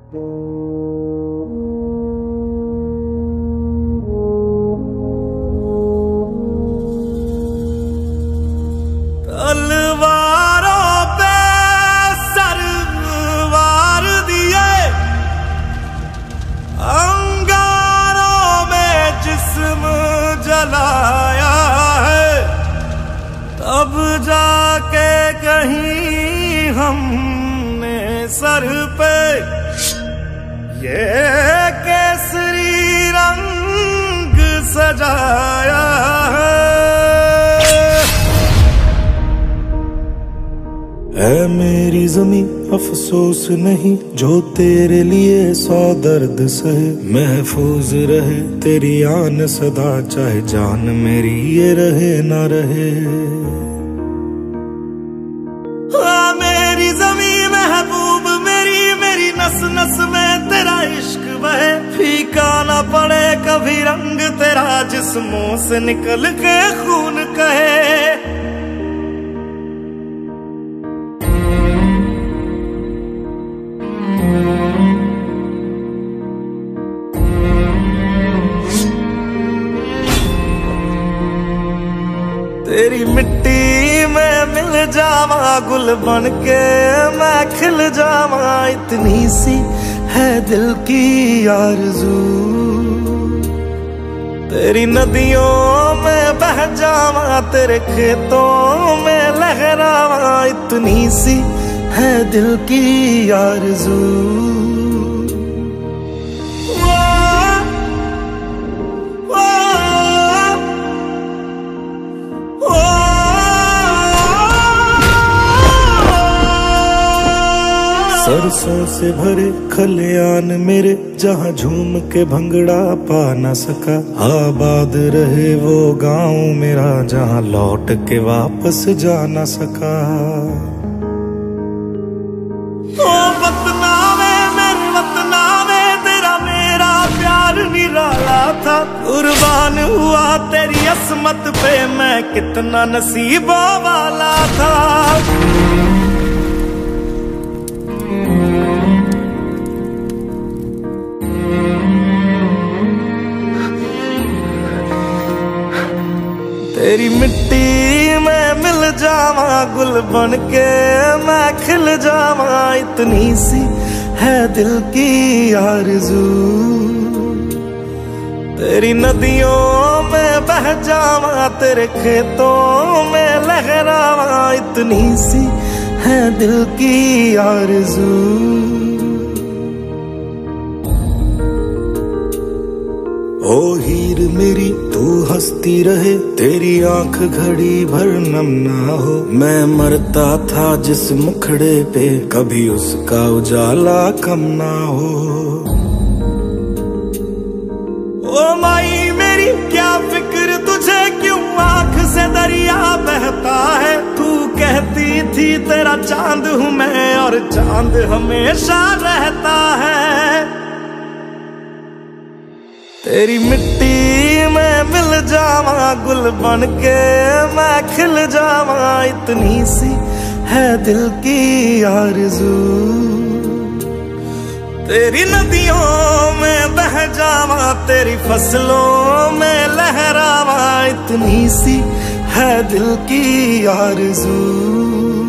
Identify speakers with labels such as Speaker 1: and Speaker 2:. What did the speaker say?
Speaker 1: तलवारों पे सरवार दिए, अंगारों में जिस्म जलाया है, तब जाके कहीं हमने सर पे ये केसरी रंग सजाया है।
Speaker 2: ऐ मेरी ज़मीं अफसोस नहीं जो तेरे लिए 100 दर्द सहे, महफूज रहे तेरी आन सदा चाहे जान मेरी ये रहे ना रहे।
Speaker 1: मेरी ज़मीं महबूब मेरी, मेरी नस नस में तेरा इश्क बहे, फीका ना पड़े कभी रंग तेरा जिस्मों से निकल के खून कहे। तेरी मिट्टी में मिल जावा गुल बन के मैं खिल जावा, इतनी सी है दिल की आरज़ू। तेरी नदियों में बह जावा तेरे खेतों में लहरावा, इतनी सी है दिल की आरज़ू।
Speaker 2: सरसों से भरे खलियान मेरे जहाँ झूम के भंगड़ा पा न सका, आबाद रहे वो गांव मेरा जहाँ लौट के वापस जा न सका।
Speaker 1: ओ वतनावे मेरे वतनावे तेरा मेरा प्यार निराला था, कुर्बान हुआ तेरी असमत पे मैं कितना नसीबों वाला था। तेरी मिट्टी में मिल जावा गुल बन के मैं खिल जावा, इतनी सी है दिल की आरज़ू। तेरी नदियों में बह जावा तेरे खेतों में लहरावा, इतनी सी है दिल की आरज़ू।
Speaker 2: ओ हीर मेरी तू हंसती रहे तेरी आंख घड़ी भर नम ना हो, मैं मरता था जिस मुखड़े पे कभी उसका उजाला कम ना हो।
Speaker 1: ओ माई मेरी क्या फिक्र तुझे क्यों आंख से दरिया बहता है, तू कहती थी तेरा चांद हूँ मैं और चांद हमेशा रहता है। तेरी मिट्टी में मिल जावा गुल बन के मैं खिल जावा, इतनी सी है दिल की आरज़ू। तेरी नदियों में बह जावा तेरी फसलों में लहरावा, इतनी सी है दिल की आरज़ू।